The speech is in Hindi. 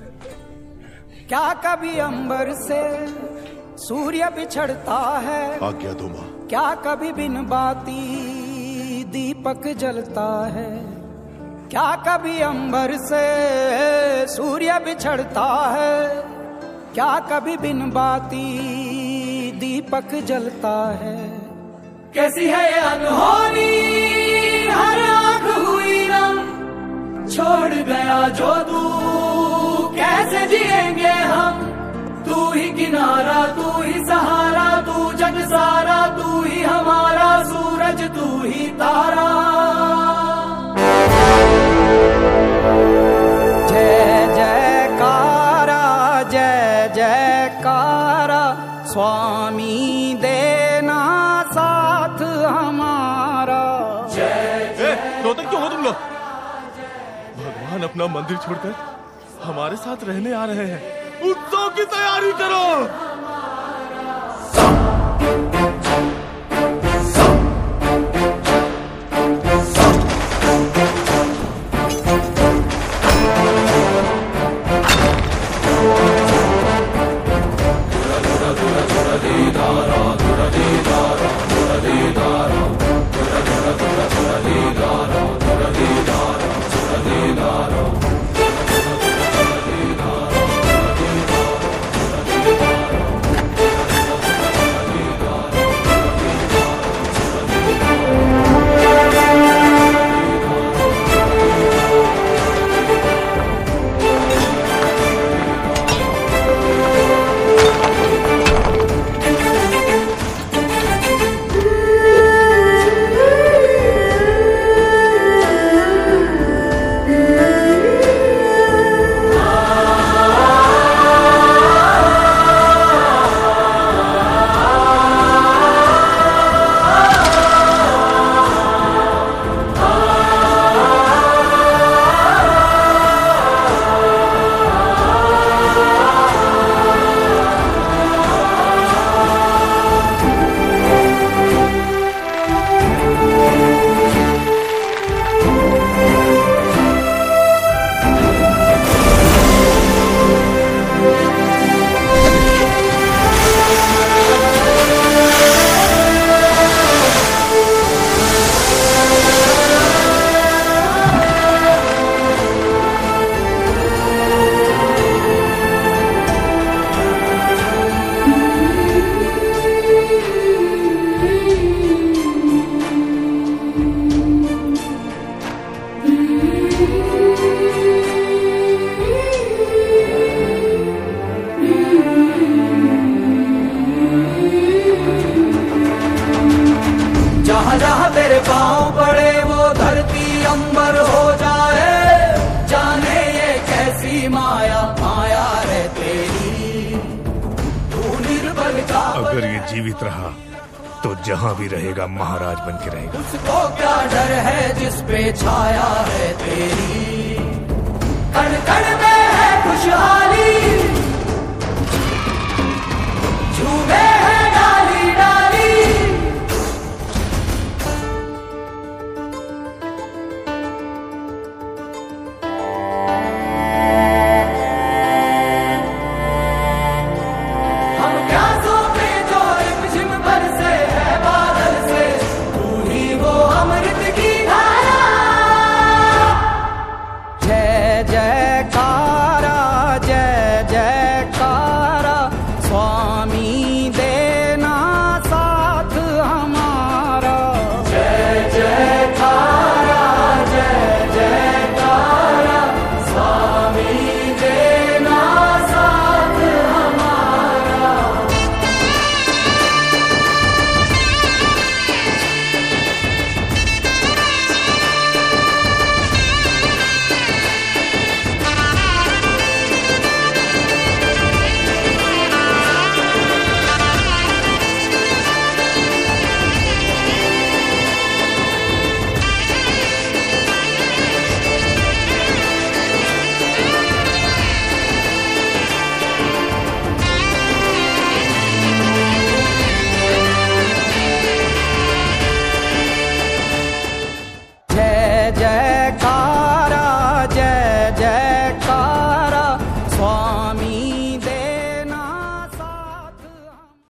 क्या कभी अंबर से सूर्य बिछड़ता है? आज्ञा दो मां। क्या कभी बिन बाती दीपक जलता है? क्या कभी अंबर से सूर्य बिछड़ता है? क्या कभी बिन बाती दीपक जलता है? कैसी है ये अनहोनी, हर आंख हुई नम, छोड़ गया जो तू कैसे जिएंगे हम? तू ही किनारा, तू ही सहारा, तू जग सारा, तू ही हमारा सूरज, तू ही तारा। जय जयकारा, जय जयकारा, स्वामी देना साथ हमारा। रोते क्यों हो तुम लोग? भगवान अपना मंदिर छोड़कर हमारे साथ रहने आ रहे हैं। उत्सव की तैयारी करो। अगर ये जीवित रहा तो जहां भी रहेगा महाराज बन के रहेगा। उसको क्या डर है जिस पे छाया है तेरी कण कण में